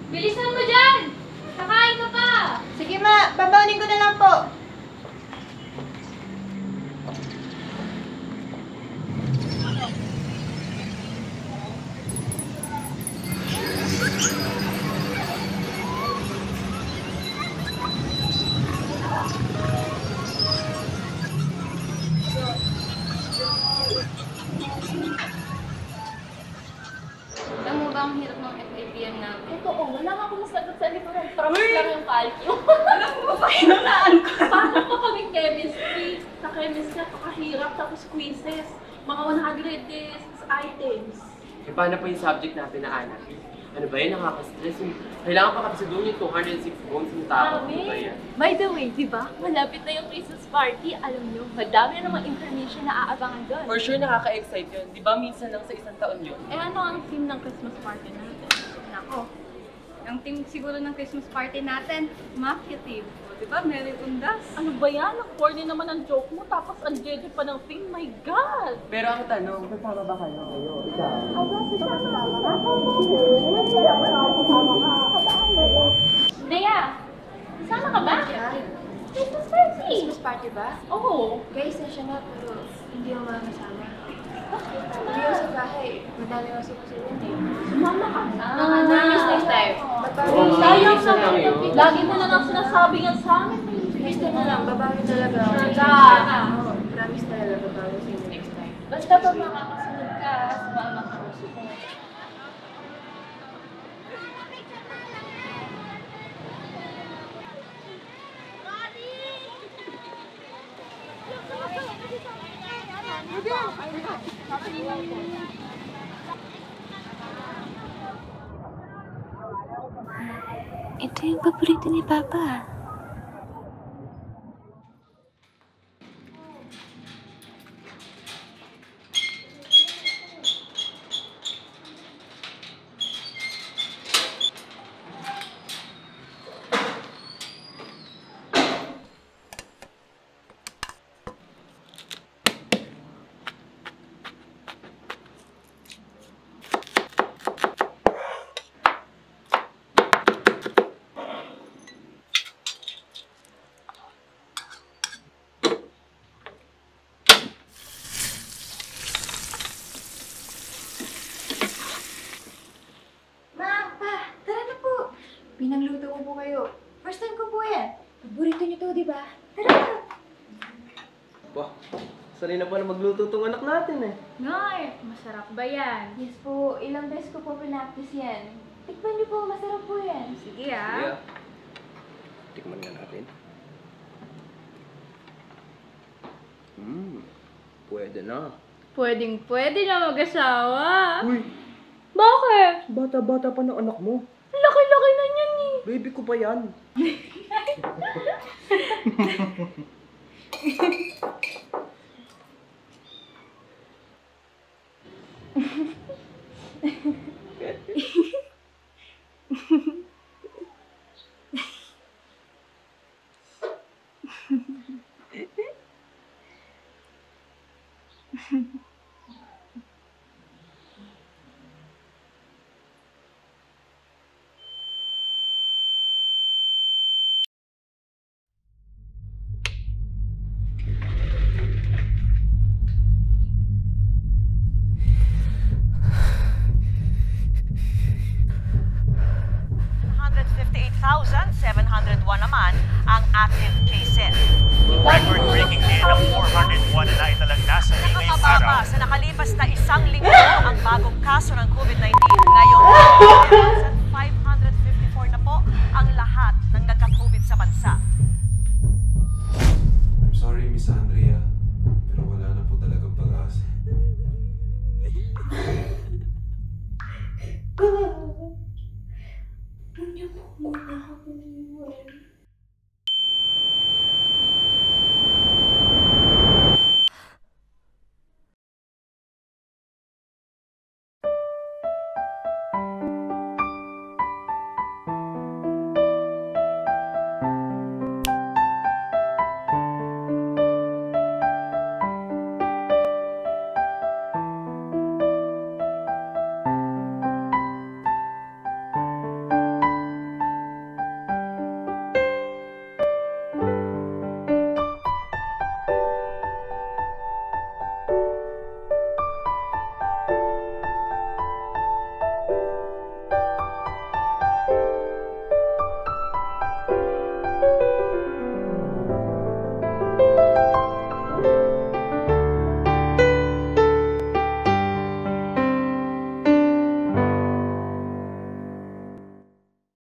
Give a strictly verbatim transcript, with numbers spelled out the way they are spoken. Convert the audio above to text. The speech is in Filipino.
Bilisan mo dyan! Kakain ka pa! Sige ma, babaunin ko na lang po. Alam mo ba ang hirap ng F A B M namin? Totoo, wala nga akong masagot sa likuran. Promise lang yung calcio. Alam mo ba, hinunaan ko. Paano pa kami chemistry? Sa chemistry, pakahirap, tapos quizzes. Mga one hundred items. E paano po yung subject natin na anak? Ano ba yun? Nakaka-stress. Kailangan pa kasi doon yung two hundred six bones ng tao. Ano ba yan? By the way, di ba? Malapit na yung Christmas party. Alam nyo, madami na namang information na aabangan doon. For sure, nakaka-excite yun. Di ba minsan lang sa isang taon yun? Eh ano ang theme ng Christmas party natin? Nako. Ang team siguro ng Christmas party natin, Mafia Team. O, di ba? Mary Undas. Ano ba yan? Ang corny naman ang joke mo, tapos ang jeje pa ng theme. My God! Pero ang tanong, kasama ba kayo kayo? Ikaw? Nea, sama ka ba? Christmas party! Christmas party ba? Oo. Guys, nasya na pero hindi ako makakasama. Bakit naman? Hindi ako sa bahay. Madami ako sa kusilin eh. Sumama ka na. Ah, promise next time. Babawi. Oo, Sayang minsan lang naman. yun. Lagi mo na lang sinasabi yan sa amin. Next time na lang, babawi talaga ako. Sure ka. Oo, promise talaga babawi sa inyo next time. Basta pa makakasunod ka, sumama ka. Ito yung paborito ni Papa. Pinangluto ko po kayo. First time ko po yan. Paborito niyo to, di ba? Tara! Wah, sanay na pa na magluto tong anak natin eh. Noy, masarap ba yan? Yes po, ilang beses ko po pinaktis yan. Tikman niyo po, masarap po yan. Sige ah. Yeah. Tikman nga natin. Hmm, pwede na. Pwedeng pwede na mag-asawa. Uy, Bakit? bata-bata pa ng anak mo. Laki-laki na niyan eh. Baby ko pa yan. fifty-eight thousand seven hundred one naman ang active cases. Record-breaking din ng four hundred one na italagda sa May ngayong araw. Nakakababa sa nakalipas na isang linggo ang bagong kaso ng COVID nineteen. Ngayon, five hundred fifty-four na po ang lahat ng nagka-COVID sa bansa. I'm sorry, Miss Andrea, pero wala na po talagang pag-asa. Huwag niyo po muna ako